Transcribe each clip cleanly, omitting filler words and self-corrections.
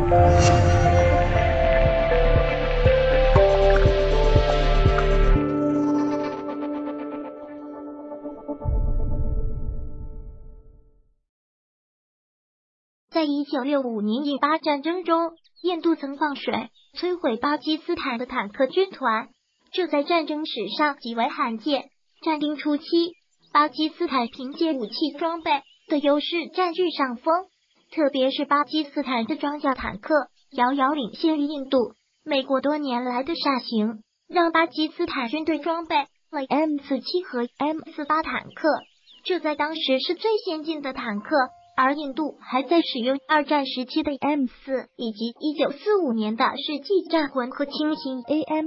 在1965年印巴战争中，印度曾放水摧毁巴基斯坦的坦克军团，这在战争史上极为罕见。战争初期，巴基斯坦凭借武器装备的优势占据上风，特别是巴基斯坦的装甲坦克遥遥领先于印度。美国多年来的煞行，让巴基斯坦军队装备了 M47 和 M48 坦克，这在当时是最先进的坦克。而印度还在使用二战时期的 M4 以及1945年的世纪战魂和轻型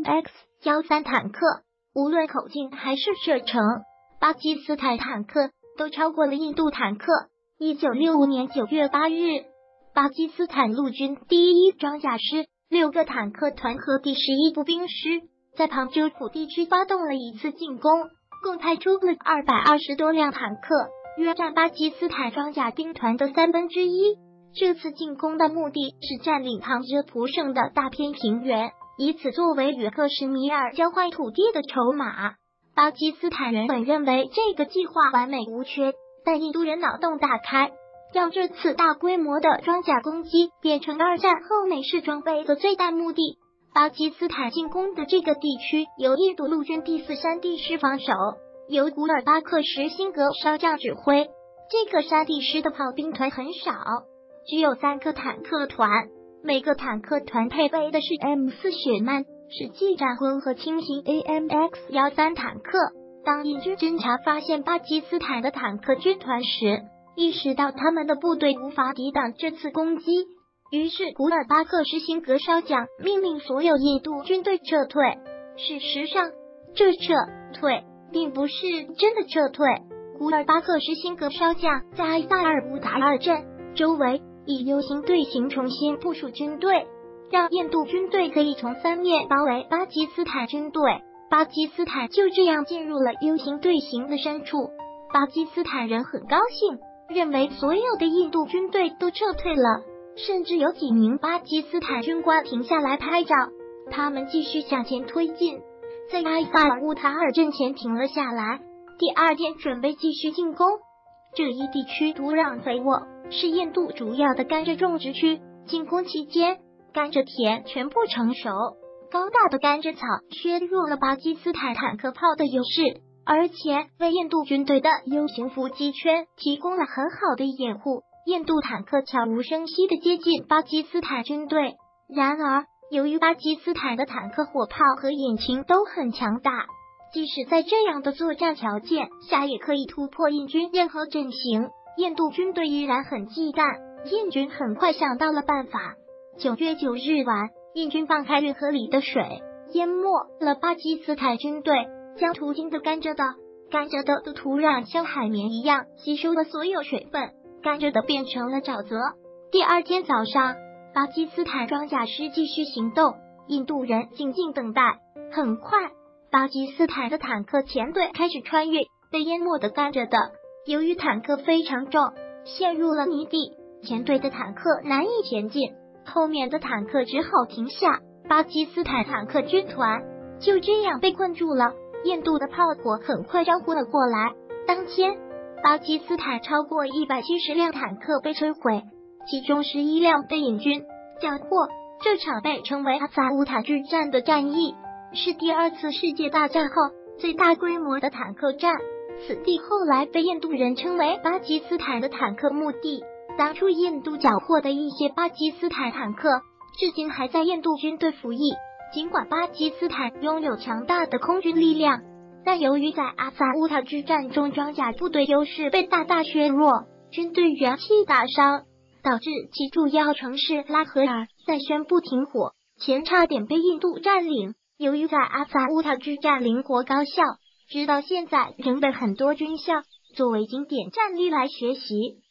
AMX-13 坦克，无论口径还是射程，巴基斯坦坦克都超过了印度坦克。1965年9月8日，巴基斯坦陆军第1装甲师6个坦克团和第11步兵师在旁遮普地区发动了一次进攻，共派出了220多辆坦克，约占巴基斯坦装甲兵团的1/3。这次进攻的目的是占领旁遮普省的大片平原，以此作为与克什米尔交换土地的筹码。巴基斯坦人本认为这个计划完美无缺，但印度人脑洞大开，让这次大规模的装甲攻击变成二战后美式装备的最大目的。巴基斯坦进攻的这个地区由印度陆军第4山地师防守，由古尔巴克什辛格少将指挥。这个山地师的炮兵团很少，只有3个坦克团，每个坦克团配备的是 M4 雪曼、世纪战魂和轻型 AMX-13 坦克。当印军侦察发现巴基斯坦的坦克军团时，意识到他们的部队无法抵挡这次攻击，于是古尔巴克什辛格少将命令所有印度军队撤退。事实上，这撤退并不是真的撤退。古尔巴克什辛格少将在埃萨尔乌达尔镇周围以 U 型队形重新部署军队，让印度军队可以从3面包围巴基斯坦军队。巴基斯坦就这样进入了 U 型队形的深处。巴基斯坦人很高兴，认为所有的印度军队都撤退了，甚至有几名巴基斯坦军官停下来拍照。他们继续向前推进，在埃萨尔乌塔尔镇前停了下来。第2天准备继续进攻。这一地区土壤肥沃，是印度主要的甘蔗种植区。进攻期间，甘蔗田全部成熟，高大的甘蔗草削弱了巴基斯坦坦克炮的优势，而且为印度军队的 U 型伏击圈提供了很好的掩护。印度坦克悄无声息地接近巴基斯坦军队。然而，由于巴基斯坦的坦克火炮和引擎都很强大，即使在这样的作战条件下也可以突破印军任何阵型。印度军队依然很忌惮，印军很快想到了办法。9月9日晚，印军放开运河里的水，淹没了巴基斯坦军队，将途经的甘蔗的土壤像海绵一样吸收了所有水分，甘蔗的变成了沼泽。第2天早上，巴基斯坦装甲师继续行动，印度人静静等待。很快，巴基斯坦的坦克前队开始穿越被淹没的甘蔗的，由于坦克非常重，陷入了泥地，前队的坦克难以前进，后面的坦克只好停下。巴基斯坦坦克军团就这样被困住了。印度的炮火很快招呼了过来。当天，巴基斯坦超过170辆坦克被摧毁，其中11辆被印军缴获。这场被称为阿萨乌塔之战的战役，是第2次世界大战后最大规模的坦克战。此地后来被印度人称为巴基斯坦的坦克墓地。当初印度缴获的一些巴基斯坦坦克至今还在印度军队服役。尽管巴基斯坦拥有强大的空军力量，但由于在阿萨乌塔之战中装甲部队优势被大大削弱，军队元气大伤，导致其主要城市拉合尔在宣布停火前差点被印度占领。由于在阿萨乌塔之战灵活高效，直到现在仍被很多军校作为经典战例来学习。